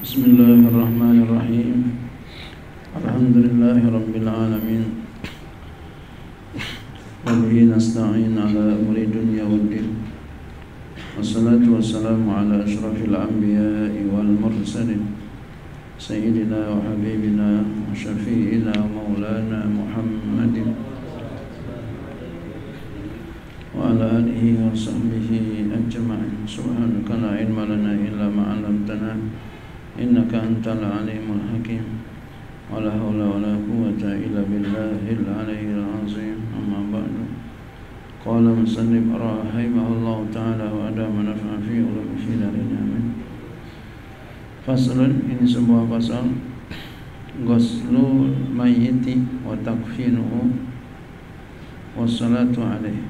Bismillahirrahmanirrahim. Alhamdulillahirabbil alamin. Wa bihi nasta'in ala umuri dunya waddin. Wassalatu wassalamu ala asyrafil anbiya'i wal mursalin sayyidina wa habibina wa syafi'ina maulana Muhammadin wa ala alihi wa sahbihi ajma'in. Subhanaka la ilma lana illa ma 'allamtana innaka antal alimul hakim. Wala haula wala quwwata illa billahil aliyyil azim. Amma ba'du. Qala musannif rahimahullahu ta'ala wa adama nafa'a fi ulumihi darin amin. Faslun, ini sebuah pasal. Ghuslu mayyiti wa takfinuhu wassalatu alaihi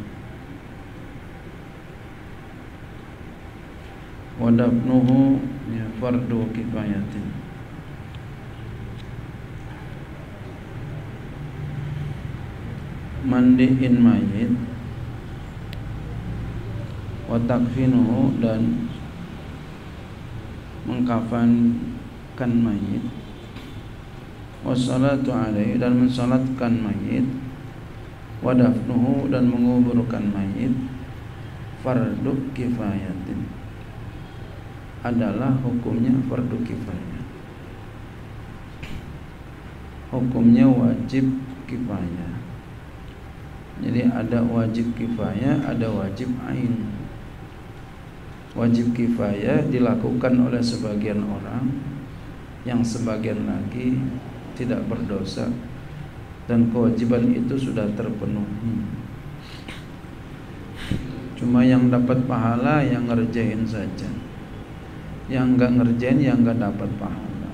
wa dafnuhu ya fardu kifayatin. Mandiin mayit wa takfinuhu, dan mengkafankan mayit, wassalatu alaihi, dan mensalatkan mayit, wa dafnuhu, dan menguburkan mayit, fardu kifayatin, adalah hukumnya fardu kifayah. Hukumnya wajib kifayah. Jadi ada wajib kifayah, ada wajib ain. Wajib kifayah dilakukan oleh sebagian orang, yang sebagian lagi tidak berdosa dan kewajiban itu sudah terpenuhi. Cuma yang dapat pahala yang ngerjain saja, yang enggak ngerjain yang enggak dapat pahala.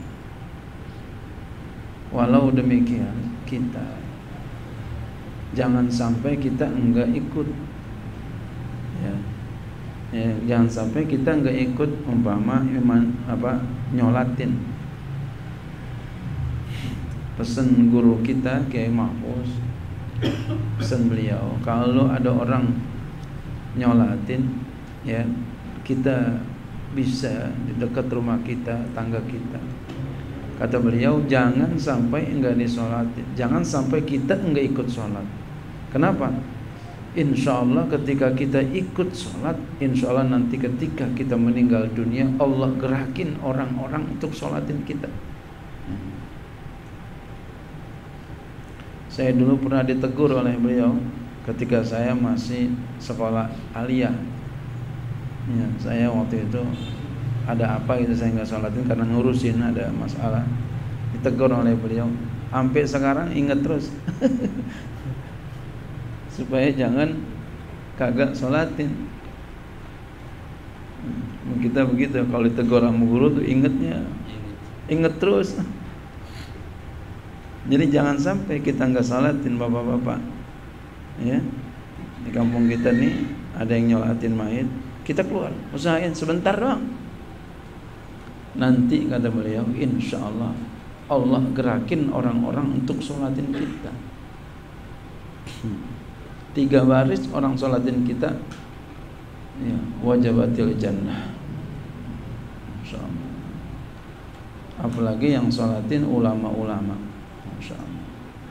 Walau demikian, kita jangan sampai kita enggak ikut, ya, jangan sampai kita enggak ikut umpama nyolatin pesan guru kita Kiai Mahfuz, pesan beliau, kalau ada orang nyolatin, ya, kita bisa di dekat rumah kita, tangga kita. Kata beliau, jangan sampai enggak disolatin, jangan sampai kita enggak ikut sholat. Kenapa? Insya Allah ketika kita ikut sholat, insya Allah nanti ketika kita meninggal dunia, Allah gerakin orang-orang untuk sholatin kita. Saya dulu pernah ditegur oleh beliau ketika saya masih sekolah aliyah. Ya, saya waktu itu ada apa gitu, saya nggak sholatin karena ngurusin ada masalah. Ditegur oleh beliau, sampai sekarang ingat terus supaya jangan kagak sholatin. Kita begitu, kalau ditegur sama guru tuh inget terus. Jadi jangan sampai kita nggak sholatin, bapak-bapak. Ya, di kampung kita nih ada yang nyolatin mayit, kita keluar, usahain sebentar doang. Nanti kata beliau, insya Allah Allah gerakin orang-orang untuk sholatin kita. 3 baris orang sholatin kita, ya, wajabatil jannah, insya Allah. Apalagi yang sholatin ulama-ulama, insya Allah.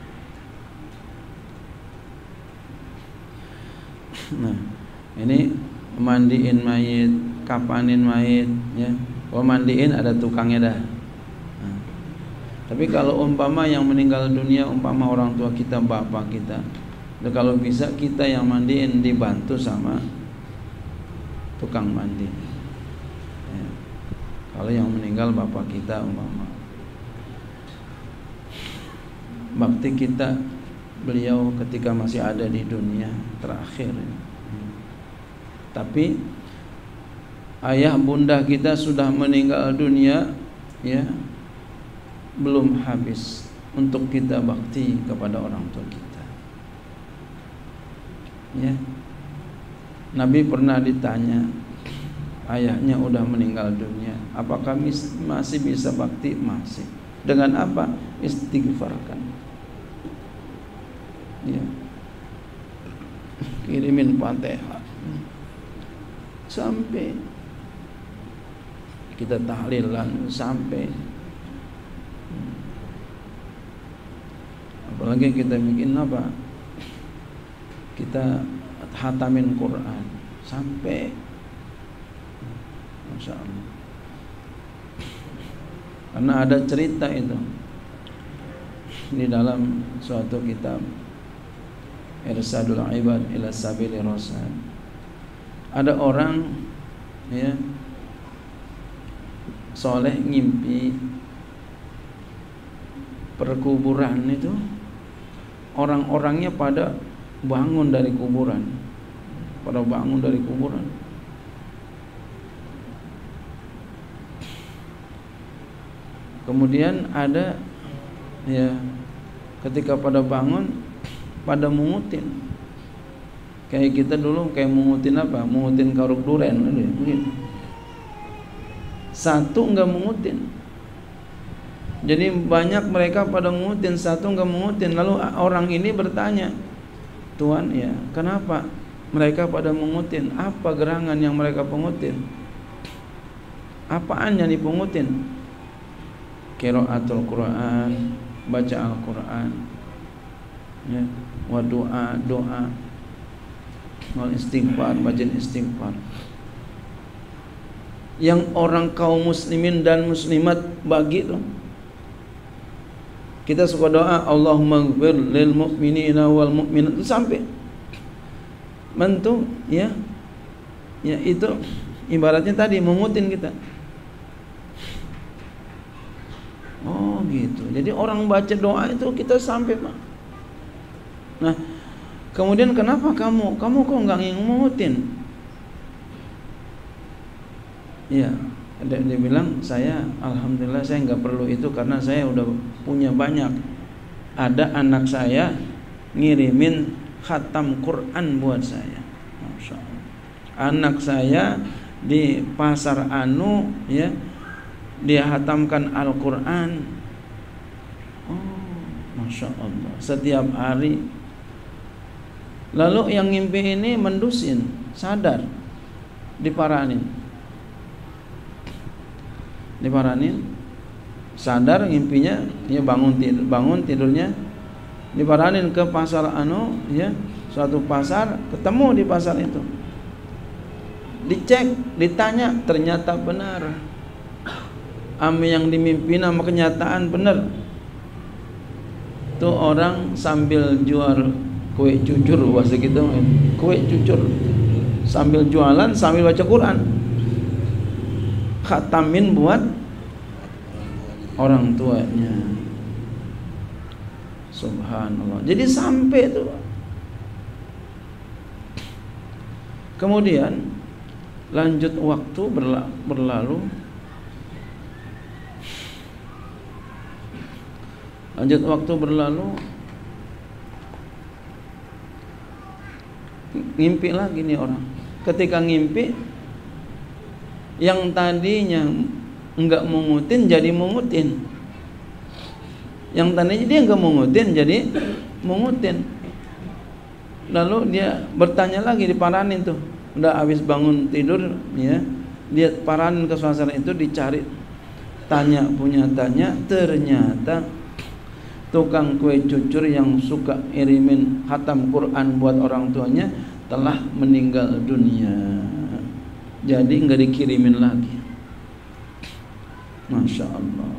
Nah, ini mandiin mayit, kapanin mayit, ya. Kalau mandiin ada tukangnya dah. Nah, tapi kalau umpama yang meninggal dunia, umpama orang tua kita, bapak kita, kalau bisa kita yang mandiin, dibantu sama tukang mandi. Ya. Kalau yang meninggal bapak kita, umpama bakti kita beliau ketika masih ada di dunia terakhir. Tapi ayah bunda kita sudah meninggal dunia, ya, belum habis untuk kita bakti kepada orang tua kita. Ya. Nabi pernah ditanya, ayahnya udah meninggal dunia, apakah masih bisa bakti? Masih. Dengan apa? Istighfarkan. Ya. Kirimin Fatihah sampai kita tahlilan sampai, apalagi kita bikin apa, kita hatamin Quran sampai, Masya Allah. Karena ada cerita itu di dalam suatu kitab Irsadul Ibad ila Sabili Rasyad. Ada orang ya soleh ngimpi perkuburan itu orang-orangnya pada bangun dari kuburan, Kemudian ada ya ketika pada bangun pada mungutin. Kayak kita dulu kayak mungutin apa? Mungutin karuk duren gitu. Satu enggak mungutin. Jadi banyak mereka pada mungutin, satu enggak mungutin. Lalu orang ini bertanya, "Tuan, ya, kenapa mereka pada mungutin? Apa gerangan yang mereka pungutin? Apaan yang dipungutin?" Qiraatul Quran, baca Al-Quran, ya, wa doa, wal istighfar, bacaan istighfar. Yang orang kaum muslimin dan muslimat bagi tuh. Kita suka doa Allahumma ighfir lil mu'minina wal mu'minat sampai mentu ya. Ya itu ibaratnya tadi mengutin kita. Oh gitu. Jadi orang baca doa itu kita sampai, Pak. Nah, kemudian kenapa kamu kok nggak mengutin? Ya, dia bilang saya alhamdulillah saya nggak perlu itu karena saya udah punya banyak. Ada anak saya ngirimin khatam Quran buat saya. Masya Allah. Anak saya di pasar Anu ya, dia hatamkan Al-Quran. Oh, Masya Allah. Setiap hari. Lalu yang ngimpi ini mendusin, sadar, diparanin, sadar ngimpinya, dia bangun tidurnya, diparanin ke pasar Anu, ya, suatu pasar, ketemu di pasar itu, dicek, ditanya, ternyata benar. Yang dimimpi nama kenyataan benar. Tuh orang sambil jual kue cucur, bahasa gitu, kue cucur, sambil jualan sambil baca Quran, khatamin buat orang tuanya. Subhanallah. Jadi sampai itu. Kemudian lanjut waktu berlalu. Lanjut waktu berlalu, ngimpi lagi nih orang. Ketika ngimpi, yang tadinya enggak mengutin jadi mengutin. Yang tadinya dia enggak mengutin jadi mengutin. Lalu dia bertanya lagi, diparanin tuh. Udah habis bangun tidur ya, dia paranin ke suasana itu, dicari. Tanya, ternyata tukang kue cucur yang suka irimin khatam Quran buat orang tuanya telah meninggal dunia. Jadi enggak dikirimin lagi. Masya Allah.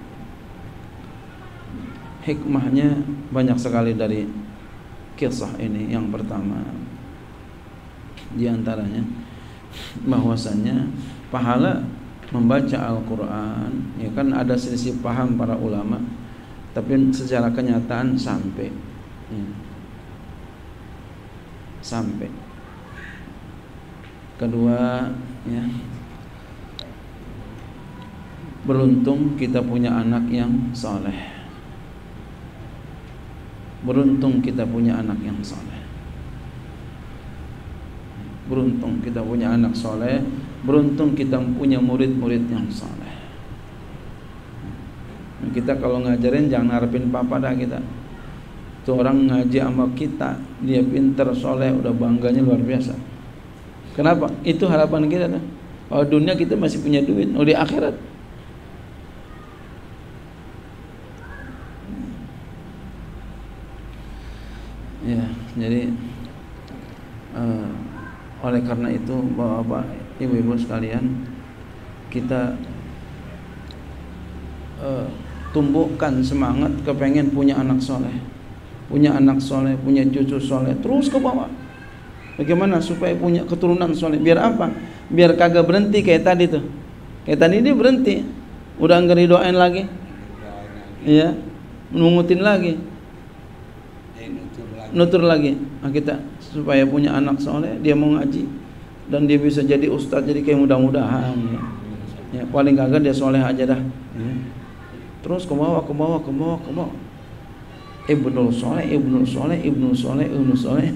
Hikmahnya banyak sekali dari kisah ini. Yang pertama, di antaranya bahwasanya pahala membaca Al-Quran, ya kan ada selisih paham para ulama, tapi secara kenyataan sampai ya. Sampai. Kedua ya, beruntung kita punya anak yang soleh. Beruntung kita punya anak yang soleh. Beruntung kita punya anak soleh. Beruntung kita punya murid-murid yang soleh. Kita kalau ngajarin jangan harapin papa dah kita. Tuh orang ngaji sama kita, dia pinter, soleh, udah bangganya luar biasa. Kenapa? Itu harapan kita tuh. Kalau dunia kita masih punya duit, di akhirat ya. Jadi oleh karena itu Bapak, Ibu-ibu sekalian, kita tumbuhkan semangat kepengen punya anak soleh, punya cucu soleh, terus ke bawah. Bagaimana supaya punya keturunan soleh? Biar apa? Biar kagak berhenti kayak tadi tuh. Kayak tadi dia berhenti, udah nggak didoain lagi, iya, mengungutin lagi, nutur lagi. Nah, kita supaya punya anak soleh, dia mau ngaji dan dia bisa jadi ustadz, jadi kayak mudah-mudahan ya. Ya, paling kagak dia soleh aja dah ya. Terus ke bawah. Ibnul soleh.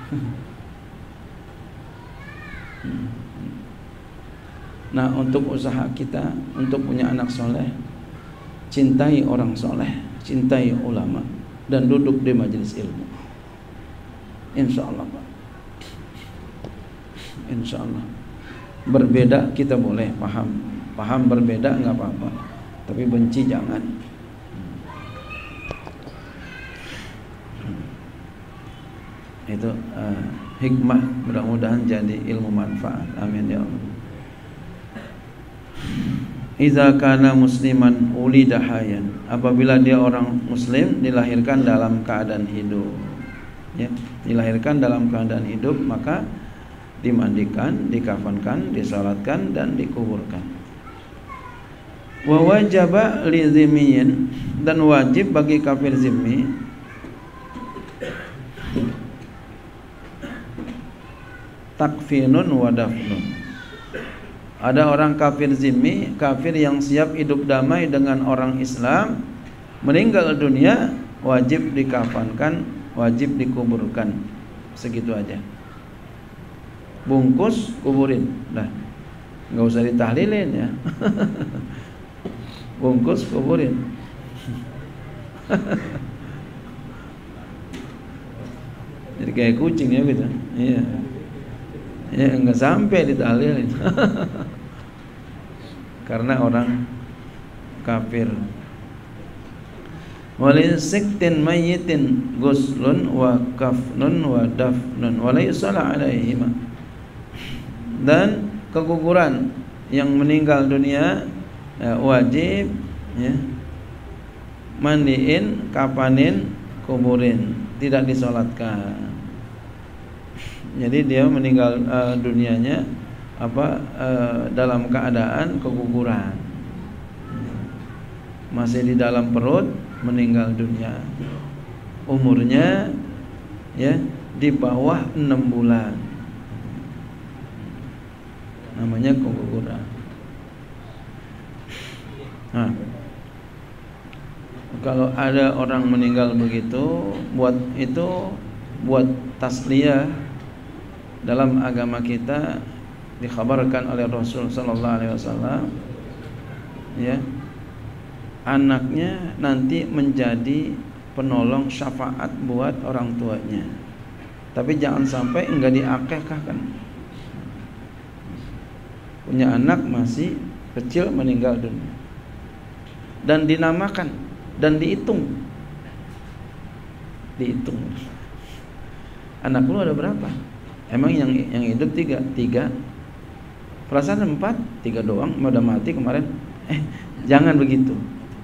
Nah, untuk usaha kita untuk punya anak soleh, cintai orang soleh, cintai ulama, dan duduk di majelis ilmu. Insya Allah Pak, insya Allah. Berbeda kita boleh paham berbeda nggak apa-apa, tapi benci jangan. Itu hikmah, mudah-mudahan jadi ilmu manfaat. Amin ya Allah. Iza kana musliman ulida hayyan, apabila dia orang muslim dilahirkan dalam keadaan hidup, ya, dilahirkan dalam keadaan hidup, maka dimandikan, dikafankan, disalatkan, dan dikuburkan. Wa wajaba li zimmiyin, dan wajib bagi kafir zimmi takfinun wa dafnun. Ada orang kafir zimmi, kafir yang siap hidup damai dengan orang Islam, meninggal dunia, wajib dikafankan, wajib dikuburkan. Segitu aja. Bungkus, kuburin. Nah, nggak usah ditahlilin ya. Bungkus, kuburin. Jadi kayak kucing ya gitu. Iya. Ya nggak sampai ditahlilin. Karena orang kafir. Wali siktin mayyitin guslun wa kafnun wa dafnun wa la yusalla alaihima. Dan keguguran yang meninggal dunia ya, wajib ya, mandiin, kapanin, kuburin, tidak disolatkan. Jadi dia meninggal dunianya dalam keadaan keguguran, masih di dalam perut, meninggal dunia, umurnya ya di bawah 6 bulan, namanya keguguran. Nah, kalau ada orang meninggal begitu, buat tasliyah dalam agama kita dikhabarkan oleh Rasul sallallahu alaihi wasallam ya, anaknya nanti menjadi penolong syafaat buat orang tuanya. Tapi jangan sampai enggak diakekahkan. Punya anak masih kecil meninggal dunia, dan dinamakan dan dihitung. Anak lu ada berapa? Emang yang hidup tiga, perasaan 4, 3 doang, udah mati kemarin. Jangan begitu.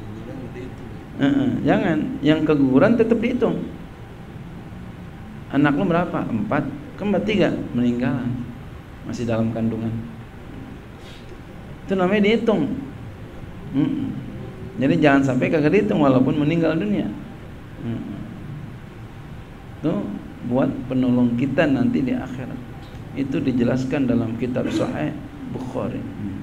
Jangan, yang keguguran tetap dihitung. Anak lu berapa? 4, kembar 3 meninggal, masih dalam kandungan. Itu namanya dihitung. Jadi jangan sampai kagak dihitung walaupun meninggal dunia. Tuh buat penolong kita nanti di akhirat. Itu dijelaskan dalam kitab Sahih Bukhari.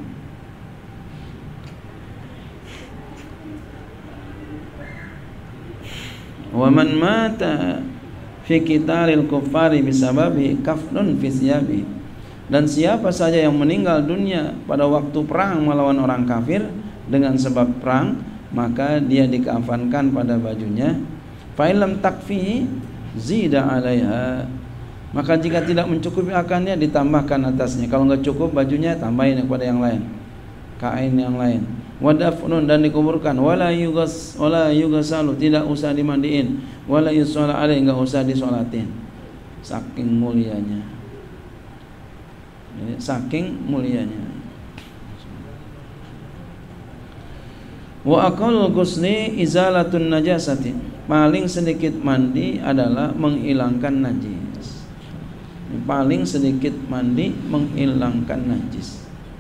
Wa man mata fi qitalil kuffari bisababi kafnun fi siyabi. Dan siapa saja yang meninggal dunia pada waktu perang melawan orang kafir dengan sebab perang, maka dia dikafankan pada bajunya. Fa illam takfi zida alaiha. Maka jika tidak mencukupi akannya, ditambahkan atasnya. Kalau nggak cukup bajunya, tambahin kepada yang lain, kain yang lain. Wadafnun, dan dikuburkan. Wala yugasalu, tidak usah dimandiin. Wala yusalla alaihi, nggak usah disolatin. Saking mulianya. Jadi, saking mulianya. Wa aqallul ghusli izalatun najasati. Paling sedikit mandi adalah menghilangkan najis. Paling sedikit mandi menghilangkan najis.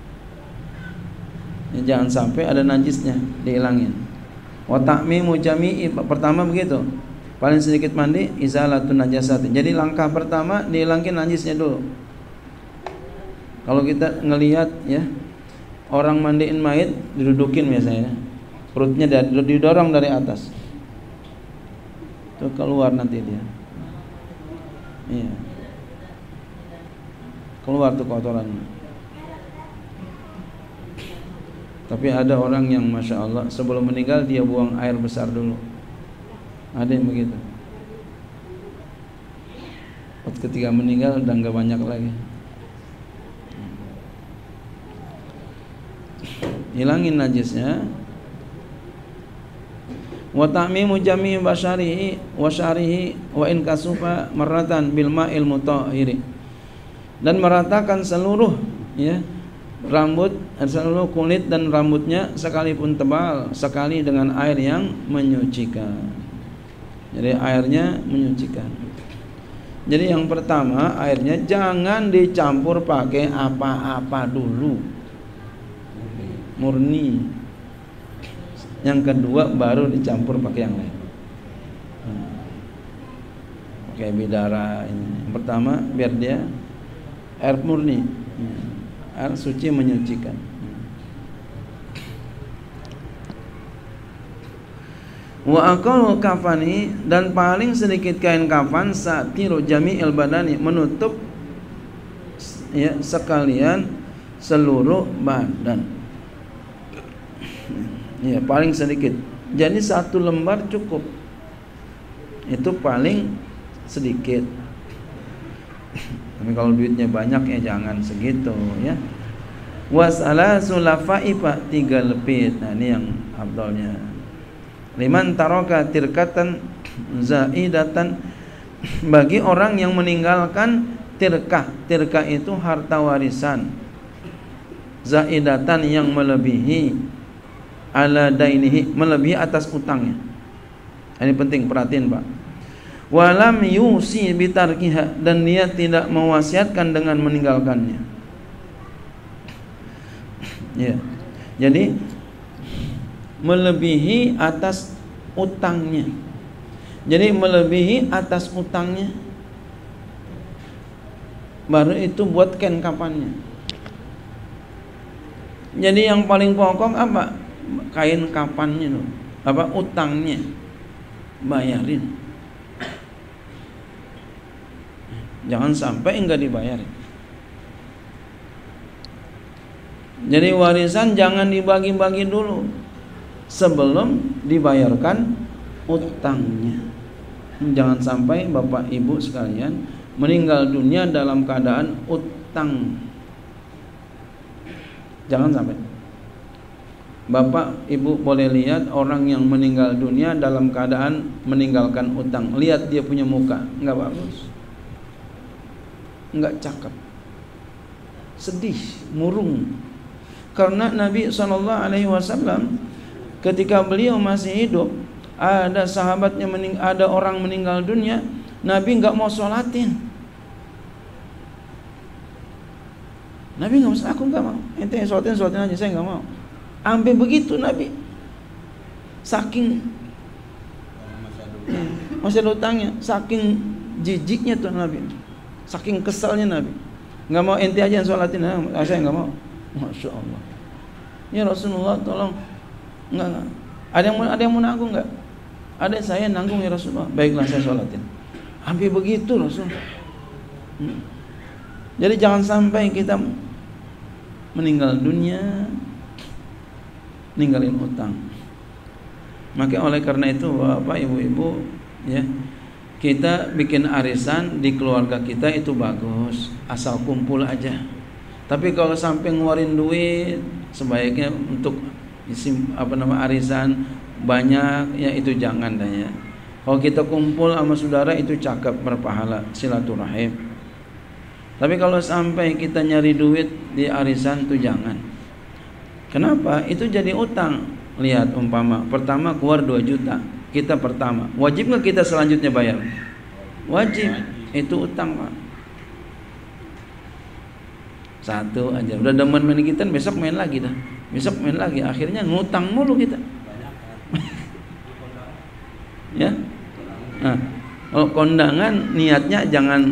Ya, jangan sampai ada najisnya, dihilangin. Wa ta'mimu jami'i, pertama begitu. Paling sedikit mandi izalatun najasati. Jadi langkah pertama dihilangin najisnya dulu. Kalau kita ngelihat ya, orang mandiin mayit didudukin biasanya. Perutnya didorong dari atas. Tuh keluar nanti dia. Iya. Keluar tuh kotorannya. Tapi ada orang yang Masya Allah sebelum meninggal dia buang air besar dulu. Ada yang begitu. Ketika meninggal udah gak banyak lagi. Hilangin najisnya. Wa ta'mimu jami'i basyarihi wa syarihi wa in kasufa marratan bil ma'il mutahhiri. Dan meratakan seluruh ya rambut, seluruh kulit dan rambutnya sekalipun tebal, sekali dengan air yang menyucikan. Jadi airnya menyucikan. Jadi yang pertama, airnya jangan dicampur pakai apa-apa dulu, murni. Yang kedua baru dicampur pakai yang lain. Pakai bidara ini. Yang pertama biar dia air murni, air suci menyucikan. Wa aqallu kafani, dan paling sedikit kain kafan satiru jami'il badani, menutup ya sekalian seluruh badan. Ya, paling sedikit. Jadi 1 lembar cukup. Itu paling sedikit. Tapi kalau duitnya banyak ya jangan segitu ya. Wasala sulafaifa, 3 lepit. Nah, ini yang afdalnya. Liman taraka tirkatan zaidatan, bagi orang yang meninggalkan tirkah. Tirkah itu harta warisan. Zaidatan, yang melebihi, ala dainihi, melebihi atas utangnya. Ini penting, perhatiin Pak. Walam yusi bitarkiha, dan dia tidak mewasiatkan dengan meninggalkannya. Ya. Jadi melebihi atas utangnya. Jadi melebihi atas utangnya, baru itu buat kain kafannya. Jadi yang paling pokok apa? Kain kafannya loh. Apa? Utangnya bayarin. Jangan sampai enggak dibayarin. Jadi warisan jangan dibagi-bagi dulu sebelum dibayarkan utangnya. Jangan sampai Bapak Ibu sekalian meninggal dunia dalam keadaan utang. Jangan sampai. Bapak Ibu boleh lihat orang yang meninggal dunia dalam keadaan meninggalkan utang. Lihat dia punya muka, enggak bagus, enggak cakep, sedih, murung. Karena Nabi SAW ketika beliau masih hidup, ada sahabatnya ada orang meninggal dunia, Nabi enggak mau sholatin. Nabi enggak mau, aku enggak mau. Ente sholatin aja, saya enggak mau. Sampai begitu Nabi, saking masih ada utangnya, saking jijiknya tuh Nabi, saking kesalnya Nabi, nggak mau ente aja yang sholatin, saya nggak mau. Masya Allah, ya Rasulullah tolong, nggak. Ada yang mau nanggung nggak? Ada, saya nanggung ya Rasulullah. Baiklah, saya sholatin. Sampai begitu Rasul. Jadi jangan sampai kita meninggal dunia ninggalin utang. Maka oleh karena itu Bapak Ibu-ibu ya, kita bikin arisan di keluarga kita itu bagus, asal kumpul aja. Tapi kalau sampai ngeluarin duit, sebaiknya untuk arisan banyak ya itu jangan dah ya. Kalau kita kumpul sama saudara itu cakep, berpahala, silaturahim. Tapi kalau sampai kita nyari duit di arisan itu jangan. Kenapa? Itu jadi utang. Lihat umpama pertama keluar 2 juta, kita pertama, wajib nggak kita selanjutnya bayar? Wajib. Itu utang, Pak. Satu aja udah demen main kita, besok main lagi dah, besok main lagi, akhirnya ngutang mulu kita. Ya. Nah, kalau kondangan niatnya jangan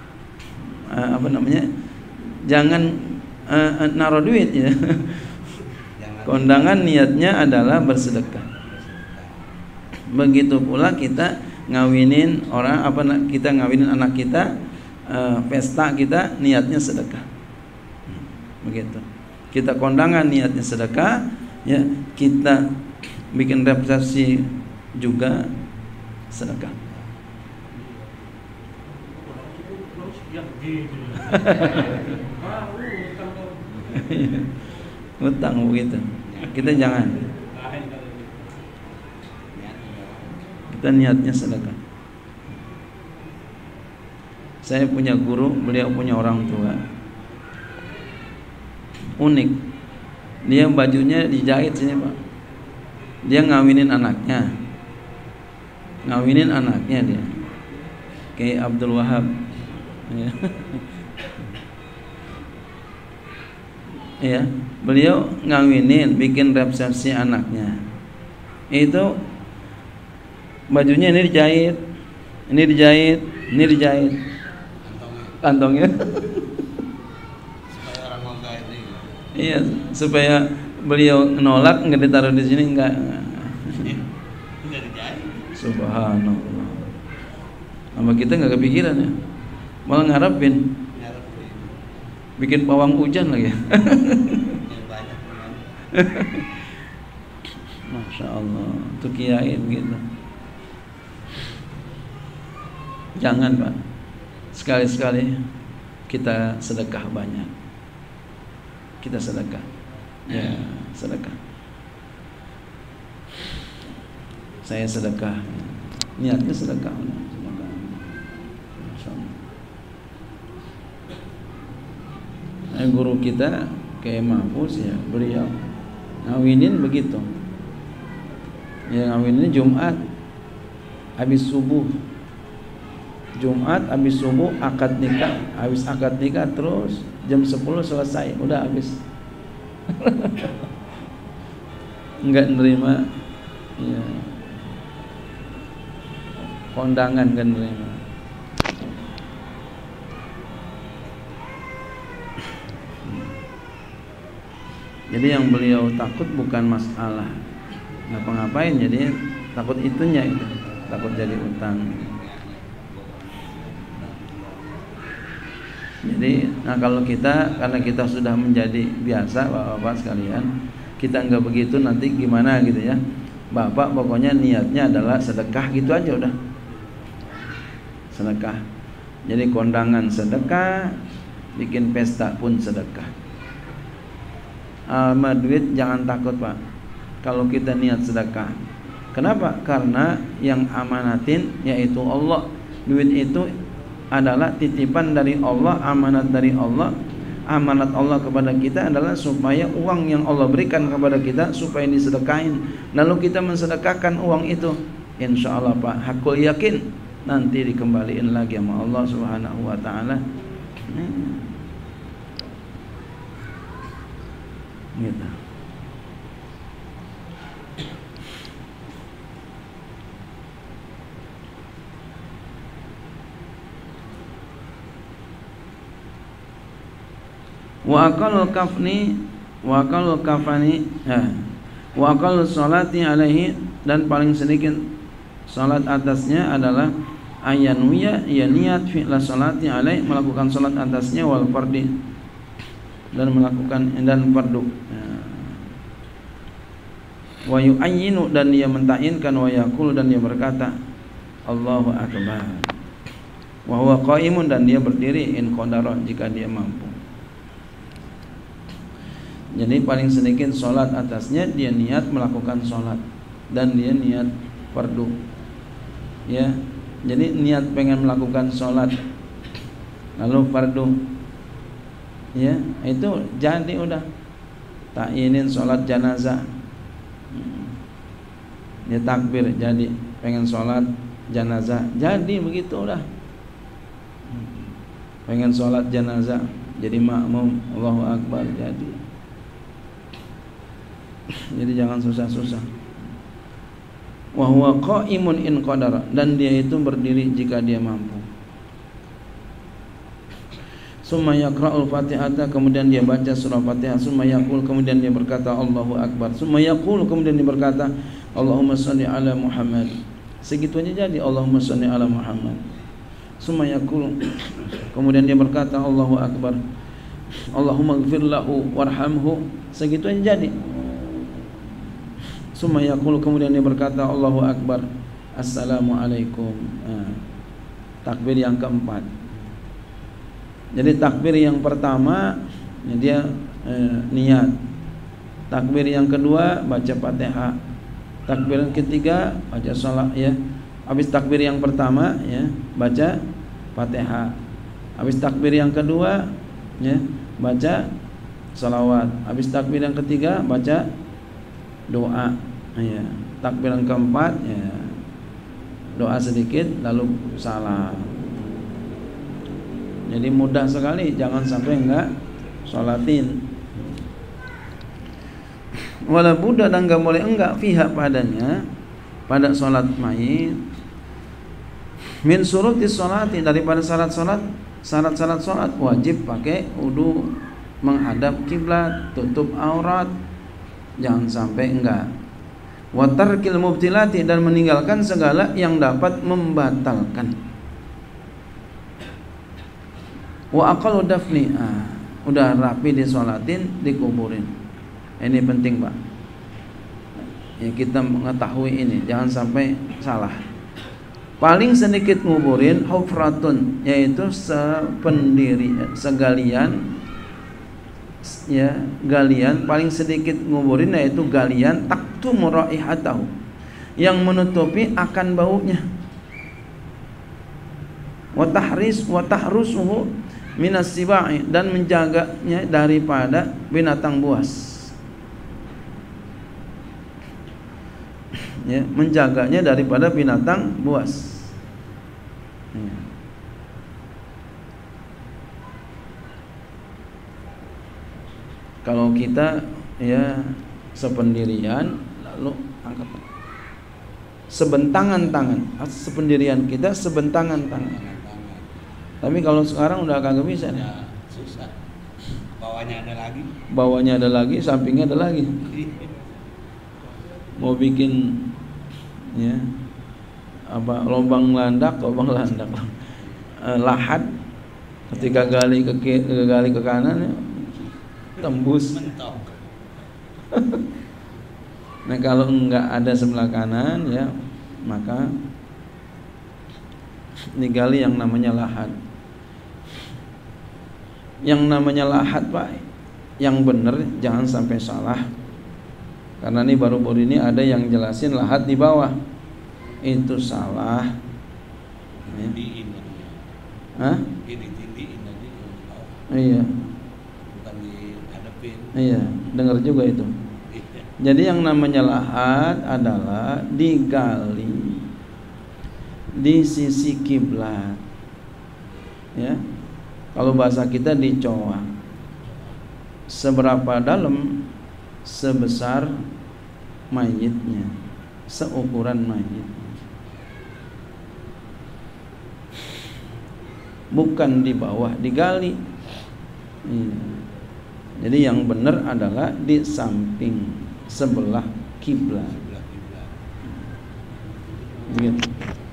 jangan naruh duit ya. Kondangan niatnya adalah bersedekah. Begitu pula kita ngawinin orang, kita ngawinin anak kita, pesta kita niatnya sedekah. Begitu. Kita kondangan niatnya sedekah, ya, kita bikin resepsi juga sedekah. Utang begitu. Kita jangan. Kita niatnya sedekah. Saya punya guru, beliau punya orang tua. Unik. Dia bajunya dijahit sini, Pak. Dia ngawinin anaknya. Dia. Kayak Abdul Wahab. Ya. Ya, beliau ngawinin, bikin resepsi anaknya. Itu bajunya ini dijahit. Kantongnya. Supaya orang mau gaet nih. Iya, supaya beliau nolak nggak ditaruh di sini enggak. Enggak dijahit. Subhanallah. Sama kita nggak kepikiran ya. Malah ngarepin. Bikin pawang hujan lagi. Masya Allah, tuh kiai begitu. Jangan, Pak. Sekali-sekali kita sedekah banyak. Kita sedekah. Ya, sedekah. Saya sedekah. Niatnya sedekah. Guru kita kayak Mahfuz ya, beliau ngawinin begitu. Ya, ngawinin Jumat habis subuh. Jumat habis subuh akad nikah, habis akad nikah terus jam 10 selesai, udah habis. Enggak nerima ya, kondangan kan nerima. Jadi yang beliau takut bukan masalah ngapa-ngapain, jadi takut itunya itu, takut jadi utang. Jadi, kalau kita, karena kita sudah menjadi biasa, bapak-bapak sekalian, kita nggak begitu nanti gimana gitu ya. Bapak pokoknya niatnya adalah sedekah gitu aja udah. Sedekah. Jadi kondangan sedekah, bikin pesta pun sedekah. Duit jangan takut, Pak. Kalau kita niat sedekah. Kenapa? Karena yang amanatin yaitu Allah. Duit itu adalah titipan dari Allah, amanat dari Allah. Amanat Allah kepada kita adalah supaya uang yang Allah berikan kepada kita supaya disedekahin. Lalu kita mensedekahkan uang itu, insya Allah, Pak, hakul yakin nanti dikembaliin lagi sama Allah Subhanahu wa taala. Gitu. Wa aqallul kafani wa aqallul kafani wa aqallus salati alaihi, dan paling sedikit salat atasnya adalah ayanwiya, ya niat fi'la salati alaihi, melakukan salat atasnya, wal fardi, dan melakukan dan fardu. Wa yu'ayyinu, dan dia menta'inkan, wa yaqul, dan dia berkata, Allahu akbar. Wa huwa qaimun, dan dia berdiri in qadara jika dia mampu. Jadi paling sedikit sholat atasnya dia niat melakukan sholat dan dia niat fardu. Ya, jadi niat pengen melakukan sholat lalu fardu, ya itu jadi udah ta'inin sholat janazah. Dia takbir jadi pengen sholat janazah, jadi begitu udah. Pengen sholat janazah jadi makmum Allahu akbar jadi. Jadi jangan susah-susah. Wa huwa qaimun in qadara, dan dia itu berdiri jika dia mampu. Summa yaqra'ul Fatihata, kemudian dia baca surah Fatihah. Summa yaqul, kemudian dia berkata Allahu akbar. Summa yaqul, kemudian dia berkata Allahumma shalli ala Muhammad. Segitu aja jadi Allahumma shalli ala Muhammad. Summa yaqul, kemudian dia berkata Allahu akbar. Allahumma ighfir lahu warhamhu. Segitu aja jadi. Summa yaqul, kemudian dia berkata Allahu akbar. Assalamualaikum. Takbir yang keempat. Jadi takbir yang pertama dia niat. Takbir yang kedua baca Fatihah. Takbir yang ketiga baca salat ya. Habis takbir yang pertama ya baca Fatihah. Habis takbir yang kedua ya baca salawat. Habis takbir yang ketiga baca doa ya. Takbir yang keempat ya doa sedikit lalu salam. Jadi mudah sekali, jangan sampai enggak sholatin. Wala buddha, dan enggak boleh enggak fiha padanya, pada sholat mayit, min surutis sholati, daripada syarat-syarat sholat wajib pakai wudu, menghadap kiblat, tutup aurat, jangan sampai enggak. Wa tarkil mubtilati, dan meninggalkan segala yang dapat membatalkan. Wa aqallu dafni, udah rapi disolatin, dikuburin. Ini penting Pak. Ya, kita mengetahui ini, jangan sampai salah. Paling sedikit nguburin hufratun, yaitu segalian ya, galian paling sedikit nguburin yaitu galian taktumu raihatahu, yang menutupi akan baunya. Wa tahrusuhu minas sibai, dan menjaganya daripada binatang buas. Ya, menjaganya daripada binatang buas. Ya. Kalau kita ya sependirian lalu angkat sebentangan tangan, sependirian kita sebentangan tangan. Tapi kalau sekarang udah kagak bisa nih. Ya, susah. Bawahnya ada lagi, sampingnya ada lagi. Mau bikin ya apa lubang landak, lahat, ketika gali ke kanan ya, tembus. Mentok. Nah kalau enggak ada sebelah kanan ya maka digali yang namanya lahat. Yang namanya lahat Pak, yang benar jangan sampai salah. Karena ini baru-baru ini ada yang jelasin lahat di bawah itu salah. Ya. Hah? Iya. Bukan dihadapin. Iya, dengar juga itu. Jadi yang namanya lahat adalah digali di sisi kiblat. Ya. Kalau bahasa kita dicoak. Seberapa dalam? Sebesar mayitnya, seukuran mayitnya. Bukan di bawah, digali. Jadi yang benar adalah di samping sebelah kiblat. Begitu.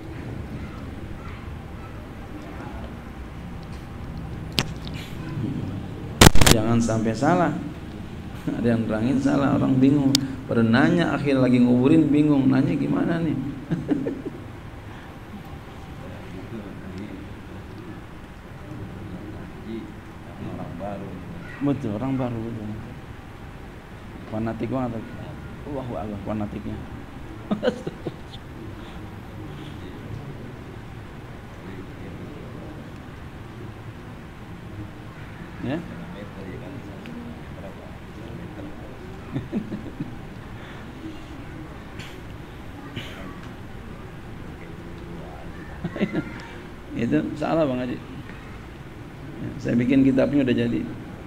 Jangan sampai salah. Ada yang nerangin salah, orang bingung. Pada nanya akhir lagi nguburin bingung, nanya gimana nih? Betul, orang baru betul. Fanatik banget. Allahu akbar fanatiknya. Ya. Itu salah Bang Haji. Saya bikin kitabnya udah jadi.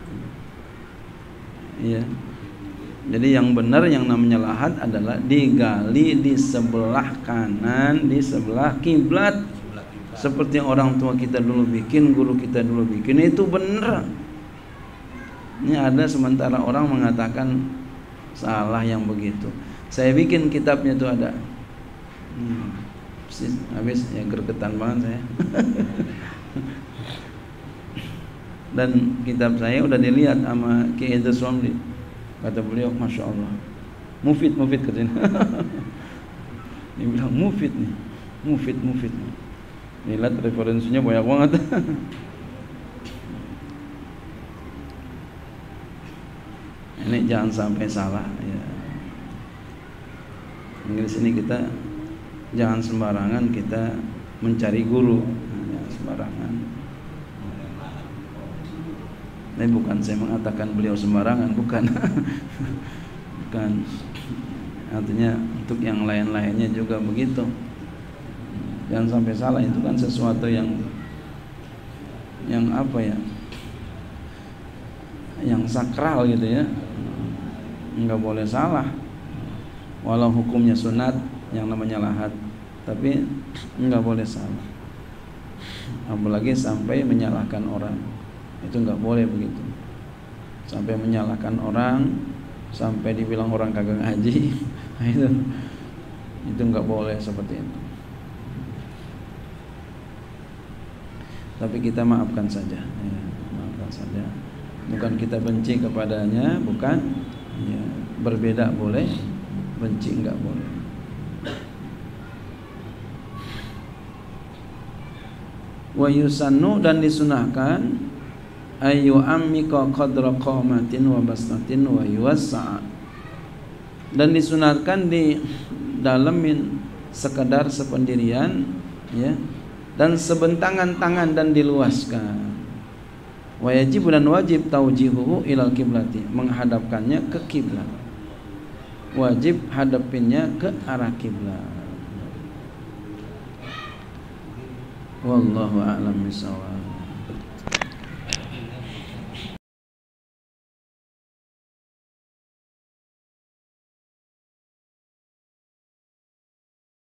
Iya. Jadi yang benar yang namanya lahat adalah digali di sebelah kanan, di sebelah kiblat. Seperti orang tua kita dulu bikin, guru kita dulu bikin, itu benar. Ini ada sementara orang mengatakan salah yang begitu. Saya bikin kitabnya itu ada. Habis ya gergetan banget saya. Dan kitab saya udah dilihat sama Ki Idris Romli. Kata beliau, Masya Allah, mufid katanya. Dia bilang mufid nih, mufid. Lihat referensinya banyak banget. Ini jangan sampai salah ya. Di sini kita jangan sembarangan kita mencari guru, ya, sembarangan. Ini bukan saya mengatakan beliau sembarangan, bukan. Bukan. Artinya untuk yang lain-lainnya juga begitu. Jangan sampai salah, itu kan sesuatu yang apa ya? Yang sakral gitu ya. Enggak boleh salah. Walau hukumnya sunat yang namanya lahat, tapi enggak boleh salah. Apalagi sampai menyalahkan orang. Itu enggak boleh begitu. Sampai menyalahkan orang, sampai dibilang orang kagak ngaji. Itu enggak boleh seperti itu. Tapi kita maafkan saja, ya, maafkan saja. Bukan kita benci kepadanya, bukan. Ya, berbeda boleh, benci enggak boleh. Wa yusannu, dan disunahkan ayu ammika qadra qamatin wa bastatin wa yuwassa', dan disunatkan di dalemin sekedar sependirian ya, dan sebentangan tangan dan diluaskan. Wa yajib, dan wajib taujihuhu ilal kiblati, menghadapkannya ke kiblat. Wajib hadapinnya ke arah kiblat. Wallahu a'lam bishawab.